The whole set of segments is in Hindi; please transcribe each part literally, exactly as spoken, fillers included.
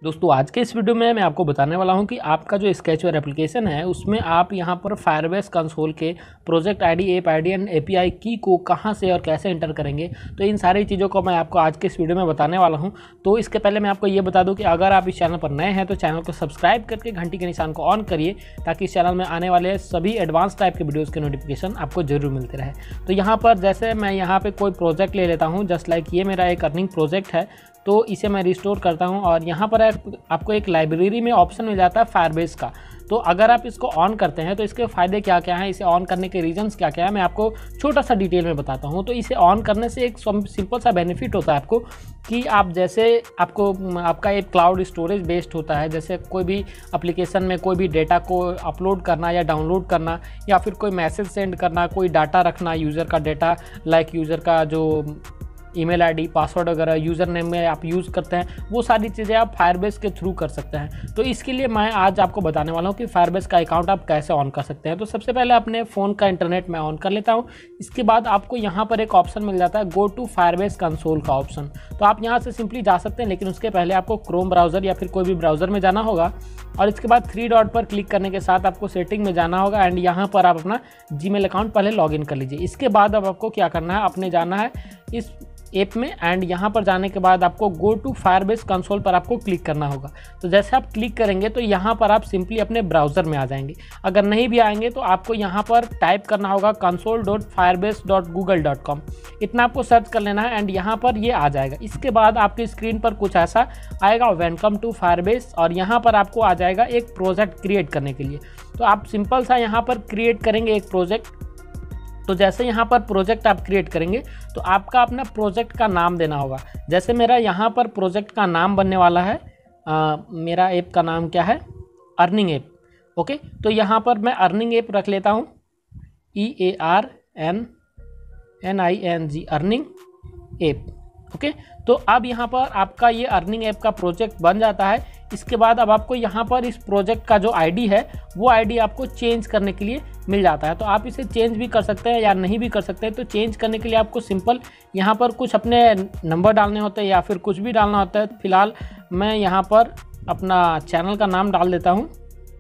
दोस्तों आज के इस वीडियो में मैं आपको बताने वाला हूं कि आपका जो स्केचवेयर एप्लीकेशन है उसमें आप यहां पर फायरबेस कंसोल के project ID, app ID and API key को कहां से और कैसे एंटर करेंगे। तो इन सारी चीज़ों को मैं आपको आज के इस वीडियो में बताने वाला हूं। तो इसके पहले मैं आपको ये बता दूं कि अगर आप इस चैनल पर नए हैं तो चैनल को सब्सक्राइब करके घंटी के निशान को ऑन करिए ताकि इस चैनल में आने वाले सभी एडवांस टाइप के वीडियोज़ के नोटिफिकेशन आपको जरूर मिलते रहे। तो यहाँ पर जैसे मैं यहाँ पर कोई प्रोजेक्ट ले लेता हूँ, जस्ट लाइक ये मेरा एक अर्निंग प्रोजेक्ट है, तो इसे मैं रिस्टोर करता हूं और यहाँ पर आपको एक लाइब्रेरी में ऑप्शन मिल जाता है फायरबेस का। तो अगर आप इसको ऑन करते हैं तो इसके फ़ायदे क्या क्या हैं, इसे ऑन करने के रीजंस क्या क्या है, मैं आपको छोटा सा डिटेल में बताता हूं। तो इसे ऑन करने से एक सिंपल सा बेनिफिट होता है आपको कि आप जैसे आपको आपका एक क्लाउड स्टोरेज बेस्ड होता है, जैसे कोई भी एप्लीकेशन में कोई भी डेटा को अपलोड करना या डाउनलोड करना या फिर कोई मैसेज सेंड करना, कोई डाटा रखना, यूज़र का डेटा लाइक यूज़र का जो ईमेल आईडी, पासवर्ड वगैरह यूज़र नेम में आप यूज़ करते हैं, वो सारी चीज़ें आप फायरबेस के थ्रू कर सकते हैं। तो इसके लिए मैं आज आपको बताने वाला हूँ कि फायरबेस का अकाउंट आप कैसे ऑन कर सकते हैं। तो सबसे पहले अपने फ़ोन का इंटरनेट मैं ऑन कर लेता हूँ। इसके बाद आपको यहाँ पर एक ऑप्शन मिल जाता है गो टू फायरबेस कंसोल का ऑप्शन। तो आप यहाँ से सिंपली जा सकते हैं, लेकिन उसके पहले आपको क्रोम ब्राउज़र या फिर कोई भी ब्राउज़र में जाना होगा और इसके बाद थ्री डॉट पर क्लिक करने के साथ आपको सेटिंग में जाना होगा एंड यहाँ पर आप अपना जीमेल अकाउंट पहले लॉगिन कर लीजिए। इसके बाद अब आपको क्या करना है, अपने जाना है इस ऐप में एंड यहाँ पर जाने के बाद आपको गो टू फायरबेस कंसोल पर आपको क्लिक करना होगा। तो जैसे आप क्लिक करेंगे तो यहाँ पर आप सिंपली अपने ब्राउज़र में आ जाएंगे। अगर नहीं भी आएंगे तो आपको यहाँ पर टाइप करना होगा console dot Firebase dot Google dot com, इतना आपको सर्च कर लेना है एंड यहाँ पर ये आ जाएगा। इसके बाद आपकी स्क्रीन पर कुछ ऐसा आएगा, वेलकम टू फायरबेस, और यहाँ पर आपको आ जाएगा एक प्रोजेक्ट क्रिएट करने के लिए। तो आप सिंपल सा यहाँ पर क्रिएट करेंगे एक प्रोजेक्ट। तो जैसे यहाँ पर प्रोजेक्ट आप क्रिएट करेंगे तो आपका अपना प्रोजेक्ट का नाम देना होगा। जैसे मेरा यहाँ पर प्रोजेक्ट का नाम बनने वाला है, आ, मेरा ऐप का नाम क्या है, अर्निंग ऐप। ओके, तो यहाँ पर मैं अर्निंग ऐप रख लेता हूँ, E A R N N I N G, earning app. Okay, तो अब यहाँ पर आपका ये अर्निंग ऐप का प्रोजेक्ट बन जाता है। इसके बाद अब आपको यहाँ पर इस प्रोजेक्ट का जो आईडी है वो आईडी आपको चेंज करने के लिए मिल जाता है। तो आप इसे चेंज भी कर सकते हैं या नहीं भी कर सकते हैं। तो चेंज करने के लिए आपको सिंपल यहाँ पर कुछ अपने नंबर डालने होते हैं या फिर कुछ भी डालना होता है। फिलहाल मैं यहाँ पर अपना चैनल का नाम डाल देता हूँ।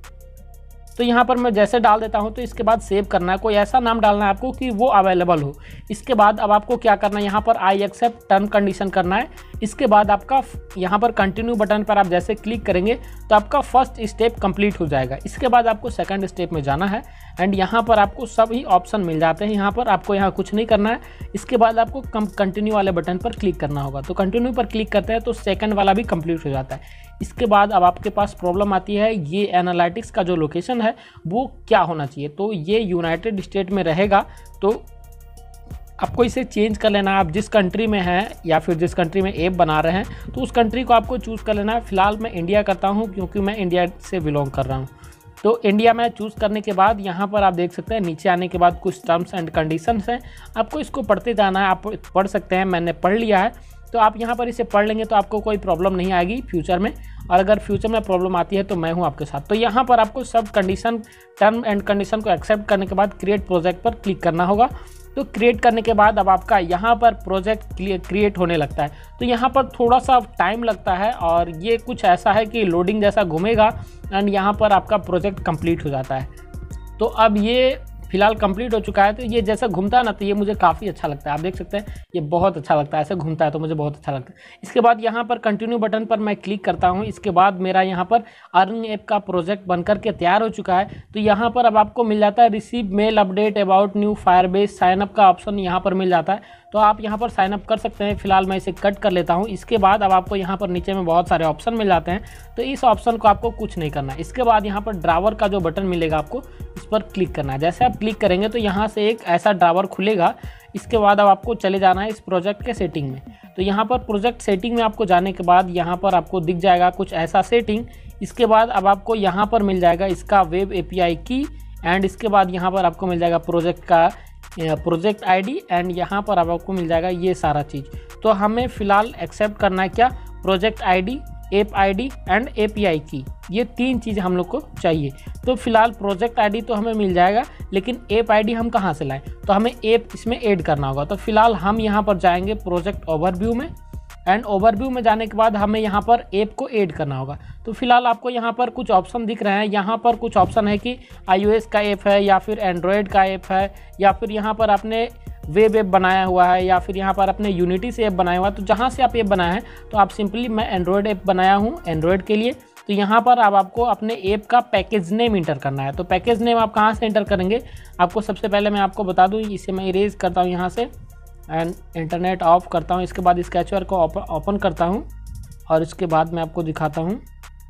तो यहाँ पर मैं जैसे डाल देता हूँ तो इसके बाद सेव करना है, कोई ऐसा नाम डालना है आपको कि वो अवेलेबल हो। इसके बाद अब आपको क्या करना है, यहाँ पर आई एक्सेप्ट टर्म कंडीशन करना है। इसके बाद आपका यहाँ पर कंटिन्यू बटन पर आप जैसे क्लिक करेंगे तो आपका फर्स्ट स्टेप कंप्लीट हो जाएगा। इसके बाद आपको सेकंड स्टेप में जाना है एंड यहाँ पर आपको सभी ऑप्शन मिल जाते हैं। यहाँ पर आपको यहाँ कुछ नहीं करना है। इसके बाद आपको कंटिन्यू वाले बटन पर क्लिक करना होगा। तो कंटिन्यू पर क्लिक करते हैं तो सेकंड वाला भी कंप्लीट हो जाता है। इसके बाद अब आपके पास प्रॉब्लम आती है, ये एनालिटिक्स का जो लोकेशन है वो क्या होना चाहिए। तो ये यूनाइटेड स्टेट में रहेगा, तो आपको इसे चेंज कर लेना है। आप जिस कंट्री में हैं या फिर जिस कंट्री में ऐप बना रहे हैं तो उस कंट्री को आपको चूज़ कर लेना है। फिलहाल मैं इंडिया करता हूं क्योंकि मैं इंडिया से बिलोंग कर रहा हूं। तो इंडिया में चूज़ करने के बाद यहाँ पर आप देख सकते हैं नीचे आने के बाद कुछ टर्म्स एंड कंडीशंस हैं, आपको इसको पढ़ते जाना है। आप पढ़ सकते हैं, मैंने पढ़ लिया है। तो आप यहाँ पर इसे पढ़ लेंगे तो आपको कोई प्रॉब्लम नहीं आएगी फ्यूचर में, और अगर फ्यूचर में प्रॉब्लम आती है तो मैं हूँ आपके साथ। तो यहाँ पर आपको सब कंडीशन, टर्म एंड कंडीशन को एक्सेप्ट करने के बाद क्रिएट प्रोजेक्ट पर क्लिक करना होगा। तो क्रिएट करने के बाद अब आपका यहाँ पर प्रोजेक्ट क्रिएट होने लगता है। तो यहाँ पर थोड़ा सा टाइम लगता है और ये कुछ ऐसा है कि लोडिंग जैसा घूमेगा एंड यहाँ पर आपका प्रोजेक्ट कंप्लीट हो जाता है। तो अब ये फिलहाल कंप्लीट हो चुका है। तो ये जैसा घूमता है ना, तो ये मुझे काफ़ी अच्छा लगता है। आप देख सकते हैं ये बहुत अच्छा लगता है, ऐसे घूमता है तो मुझे बहुत अच्छा लगता है। इसके बाद यहाँ पर कंटिन्यू बटन पर मैं क्लिक करता हूँ। इसके बाद मेरा यहाँ पर अर्निंग ऐप का प्रोजेक्ट बनकर के तैयार हो चुका है। तो यहाँ पर अब आपको मिल जाता है receive mail update about new Firebase, sign up का ऑप्शन यहाँ पर मिल जाता है। तो आप यहाँ पर साइन अप कर सकते हैं। फिलहाल मैं इसे कट कर लेता हूँ। इसके बाद अब आपको यहाँ पर नीचे में बहुत सारे ऑप्शन मिल जाते हैं, तो इस ऑप्शन को आपको कुछ नहीं करना है। इसके बाद यहाँ पर ड्रावर का जो बटन मिलेगा आपको इस पर क्लिक करना है। जैसे आप क्लिक करेंगे तो यहाँ से एक ऐसा ड्रावर खुलेगा। इसके बाद अब आपको चले जाना है इस प्रोजेक्ट के सेटिंग में। तो यहाँ पर प्रोजेक्ट सेटिंग में आपको जाने के बाद यहाँ पर आपको दिख जाएगा कुछ ऐसा सेटिंग। इसके बाद अब आपको यहाँ पर मिल जाएगा इसका वेब एपीआई की एंड इसके बाद यहाँ पर आपको मिल जाएगा प्रोजेक्ट का प्रोजेक्ट आईडी एंड यहाँ पर अब आपको मिल जाएगा ये सारा चीज़। तो हमें फ़िलहाल एक्सेप्ट करना है क्या, project ID, app ID and API key, ये तीन चीज़ हम लोग को चाहिए। तो फिलहाल प्रोजेक्ट आईडी तो हमें मिल जाएगा, लेकिन ऐप आईडी हम कहाँ से लाएं, तो हमें ऐप इसमें ऐड करना होगा। तो फिलहाल हम यहाँ पर जाएंगे प्रोजेक्ट ओवरव्यू में एंड ओवरव्यू में जाने के बाद हमें यहाँ पर ऐप को ऐड करना होगा। तो फिलहाल आपको यहाँ पर कुछ ऑप्शन दिख रहे हैं। यहाँ पर कुछ ऑप्शन है कि आईओएस का ऐप है या फिर एंड्रॉयड का ऐप है या फिर यहाँ पर आपने वेब ऐप बनाया हुआ है या फिर यहाँ पर आपने यूनिटी से ऐप बनाया हुआ है। तो जहाँ से आप ऐप बनाए हैं, तो आप सिंपली मैं एंड्रॉयड ऐप बनाया हूँ एंड्रॉयड के लिए। तो यहाँ पर अब आपको अपने ऐप का पैकेज नेम इंटर करना है। तो पैकेज नेम आप कहाँ से इंटर करेंगे, आपको सबसे पहले मैं आपको बता दूँ। इसे मैं इरेज करता हूँ यहाँ से एंड इंटरनेट ऑफ करता हूँ। इसके बाद स्केचर को ओपन करता हूँ और इसके बाद मैं आपको दिखाता हूँ।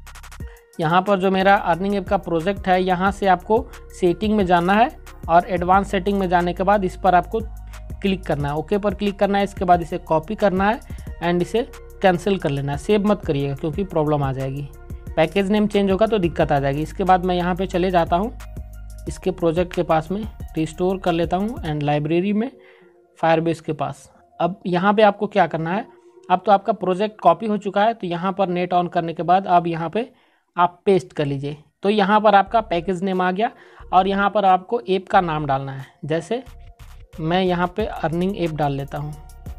यहाँ पर जो मेरा अर्निंग ऐप का प्रोजेक्ट है, यहाँ से आपको सेटिंग में जाना है और एडवांस सेटिंग में जाने के बाद इस पर आपको क्लिक करना है, ओके पर क्लिक करना है। इसके बाद इसे कॉपी करना है एंड इसे कैंसिल कर लेना है। सेव मत करिएगा क्योंकि प्रॉब्लम आ जाएगी, पैकेज नेम चेंज होगा तो दिक्कत आ जाएगी। इसके बाद मैं यहाँ पे चले जाता हूँ इसके प्रोजेक्ट के पास में, रिस्टोर कर लेता हूँ एंड लाइब्रेरी में फायरबेस के पास। अब यहाँ पे आपको क्या करना है, अब तो आपका प्रोजेक्ट कॉपी हो चुका है। तो यहाँ पर नेट ऑन करने के बाद अब यहाँ पे आप पेस्ट कर लीजिए। तो यहाँ पर आपका पैकेज नेम आ गया और यहाँ पर आपको ऐप का नाम डालना है। जैसे मैं यहाँ पे अर्निंग ऐप डाल लेता हूँ,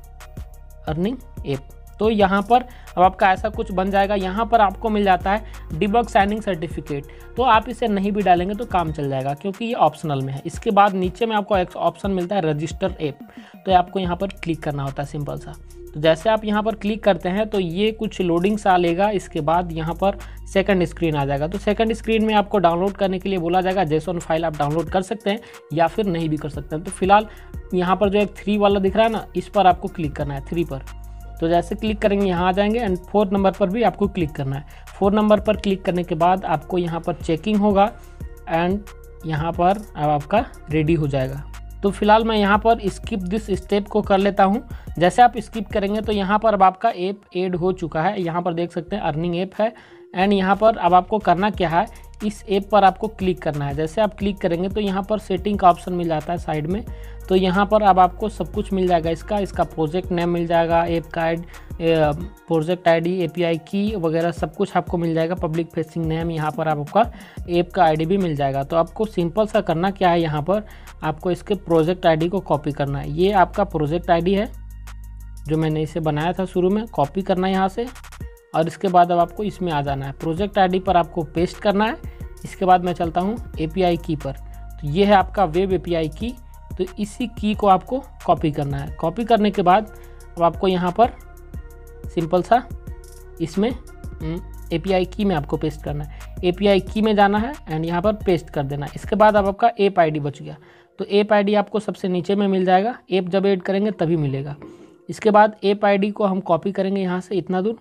अर्निंग ऐप। तो यहाँ पर अब आपका ऐसा कुछ बन जाएगा। यहाँ पर आपको मिल जाता है डिबग साइनिंग सर्टिफिकेट। तो आप इसे नहीं भी डालेंगे तो काम चल जाएगा क्योंकि ये ऑप्शनल में है। इसके बाद नीचे में आपको एक ऑप्शन मिलता है रजिस्टर ऐप। तो आपको यहाँ पर क्लिक करना होता है सिंपल सा। तो जैसे आप यहाँ पर क्लिक करते हैं तो ये कुछ लोडिंग सा लेगा। इसके बाद यहाँ पर सेकंड स्क्रीन आ जाएगा। तो सेकंड स्क्रीन में आपको डाउनलोड करने के लिए बोला जाएगा। जेसॉन फाइल आप डाउनलोड कर सकते हैं या फिर नहीं भी कर सकते हैं। तो फिलहाल यहाँ पर जो एक थ्री वाला दिख रहा है ना, इस पर आपको क्लिक करना है, थ्री पर। तो जैसे क्लिक करेंगे यहाँ आ जाएंगे एंड फोर्थ नंबर पर भी आपको क्लिक करना है। फोर्थ नंबर पर क्लिक करने के बाद आपको यहाँ पर चेकिंग होगा एंड यहाँ पर अब आपका रेडी हो जाएगा। तो फिलहाल मैं यहाँ पर स्किप दिस स्टेप को कर लेता हूँ। जैसे आप स्किप करेंगे तो यहाँ पर अब आपका ऐप ऐड हो चुका है। यहाँ पर देख सकते हैं अर्निंग ऐप है एंड यहाँ पर अब आपको करना क्या है, इस ऐप पर आपको क्लिक करना है। जैसे आप क्लिक करेंगे तो यहाँ पर सेटिंग का ऑप्शन मिल जाता है साइड में। तो यहाँ पर अब आपको सब कुछ मिल जाएगा, इसका इसका प्रोजेक्ट नेम मिल जाएगा, ऐप का आईडी, प्रोजेक्ट आईडी, एपीआई की वगैरह सब कुछ आपको मिल जाएगा, पब्लिक फेसिंग नेम। यहाँ पर आपका ऐप का आईडी भी मिल जाएगा। तो आपको सिंपल सा करना क्या है, यहाँ पर आपको इसके प्रोजेक्ट आईडी को कॉपी करना है। ये आपका प्रोजेक्ट आईडी है जो मैंने इसे बनाया था शुरू में, कॉपी करना है यहाँ से और इसके बाद अब आपको इसमें आ जाना है। प्रोजेक्ट आईडी पर आपको पेस्ट करना है। इसके बाद मैं चलता हूँ एपीआई की पर। तो ये है आपका वेब एपीआई की। तो इसी की को आपको कॉपी करना है। कॉपी करने के बाद अब आपको यहाँ पर सिंपल सा इसमें एपीआई की में आपको पेस्ट करना है। एपीआई की में जाना है एंड यहाँ पर पेस्ट कर देना है। इसके बाद अब आपका ऐप आईडी बच गया। तो ऐप आईडी आपको सबसे नीचे में मिल जाएगा। ऐप जब ऐड करेंगे तभी मिलेगा। इसके बाद ऐप आईडी को हम कॉपी करेंगे यहाँ से, इतना दूर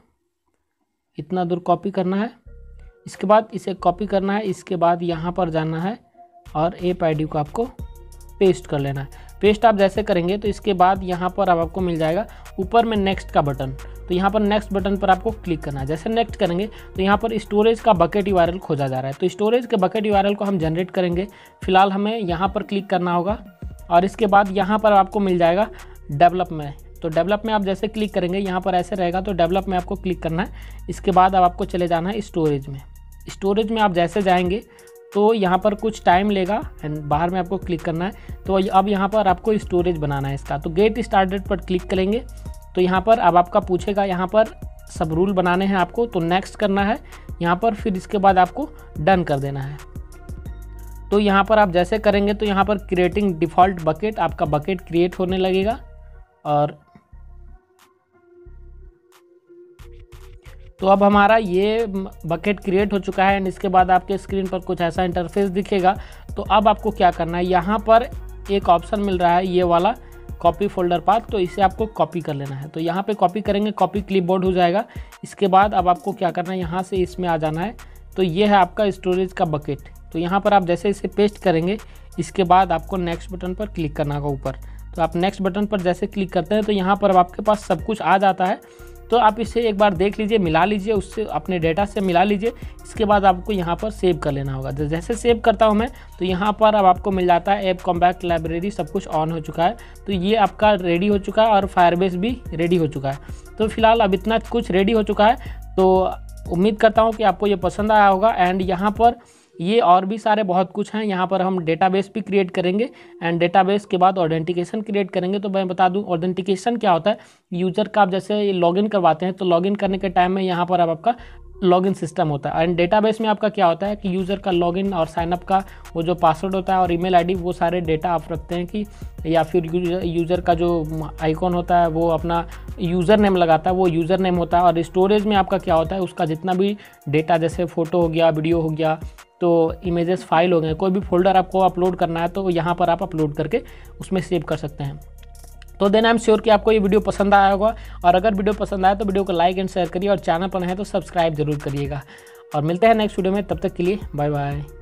इतना दूर कॉपी करना है। इसके बाद इसे कॉपी करना है। इसके बाद यहाँ पर जाना है और ऐप आईडी को आपको पेस्ट कर लेना है। पेस्ट आप जैसे करेंगे तो इसके बाद यहाँ पर अब आपको मिल जाएगा ऊपर में नेक्स्ट का बटन। तो यहाँ पर नेक्स्ट बटन पर आपको क्लिक करना है। जैसे नेक्स्ट करेंगे तो यहाँ पर स्टोरेज का बकेट यूआरएल खोजा जा रहा है। तो स्टोरेज के बकेट यूआरएल को हम जनरेट करेंगे। फिलहाल हमें यहाँ पर क्लिक करना होगा और इसके बाद यहाँ पर आपको मिल जाएगा डेवलप में। तो डेवलप में आप जैसे क्लिक करेंगे यहाँ पर ऐसे रहेगा। तो डेवलप में आपको क्लिक करना है। इसके बाद अब आपको चले जाना है स्टोरेज में। स्टोरेज में आप जैसे जाएंगे तो यहाँ पर कुछ टाइम लेगा एंड बाहर में आपको क्लिक करना है। तो अब यहाँ पर आपको स्टोरेज बनाना है इसका। तो गेट स्टार्टेड पर क्लिक करेंगे तो यहाँ पर अब आपका पूछेगा, यहाँ पर सब रूल बनाने हैं आपको। तो नेक्स्ट करना है यहाँ पर, फिर इसके बाद आपको डन कर देना है। तो यहाँ पर आप जैसे करेंगे तो यहाँ पर क्रिएटिंग डिफ़ॉल्ट बकेट, आपका बकेट क्रिएट होने लगेगा। और तो अब हमारा ये बकेट क्रिएट हो चुका है एंड इसके बाद आपके स्क्रीन पर कुछ ऐसा इंटरफेस दिखेगा। तो अब आपको क्या करना है, यहाँ पर एक ऑप्शन मिल रहा है ये वाला कॉपी फोल्डर पाथ। तो इसे आपको कॉपी कर लेना है। तो यहाँ पे कॉपी करेंगे, कॉपी क्लिपबोर्ड हो जाएगा। इसके बाद अब आपको क्या करना है, यहाँ से इसमें आ जाना है। तो ये है आपका स्टोरेज का बकेट। तो यहाँ पर आप जैसे इसे पेस्ट करेंगे इसके बाद आपको नेक्स्ट बटन पर क्लिक करना होगा ऊपर। तो आप नेक्स्ट बटन पर जैसे क्लिक करते हैं तो यहाँ पर आपके पास सब कुछ आ जाता है। तो आप इसे एक बार देख लीजिए, मिला लीजिए, उससे अपने डेटा से मिला लीजिए। इसके बाद आपको यहाँ पर सेव कर लेना होगा। जैसे सेव करता हूँ मैं तो यहाँ पर अब आपको मिल जाता है ऐप कॉम्पैक्ट लाइब्रेरी, सब कुछ ऑन हो चुका है। तो ये आपका रेडी हो चुका है और फायरबेस भी रेडी हो चुका है। तो फिलहाल अब इतना कुछ रेडी हो चुका है। तो उम्मीद करता हूँ कि आपको ये पसंद आया होगा। एंड यहाँ पर ये और भी सारे बहुत कुछ हैं। यहाँ पर हम डेटाबेस भी क्रिएट करेंगे एंड डेटाबेस के बाद ऑथेंटिकेशन क्रिएट करेंगे। तो मैं बता दूँ ऑथेंटिकेशन क्या होता है, यूज़र का आप जैसे लॉगिन करवाते हैं तो लॉगिन करने के टाइम में यहाँ पर आप आपका लॉगिन सिस्टम होता है एंड डेटाबेस में आपका क्या होता है कि यूज़र का लॉगिन और साइनअप का वो जो पासवर्ड होता है और ईमेल आईडी वो सारे डेटा आप रखते हैं कि, या फिर यूज़र यूज़र का जो आइकॉन होता है वो अपना यूज़र नेम लगाता है वो यूज़र नेम होता है। और स्टोरेज में आपका क्या होता है, उसका जितना भी डेटा जैसे फ़ोटो हो गया, वीडियो हो गया, तो इमेजेस फाइल हो गए, कोई भी फोल्डर आपको अपलोड करना है तो यहाँ पर आप अपलोड करके उसमें सेव कर सकते हैं। तो देन आई एम श्योर कि आपको ये वीडियो पसंद आया होगा, और अगर वीडियो पसंद आया तो वीडियो को लाइक एंड शेयर करिए और चैनल पर है तो सब्सक्राइब जरूर करिएगा। और मिलते हैं नेक्स्ट वीडियो में, तब तक के लिए बाय बाय।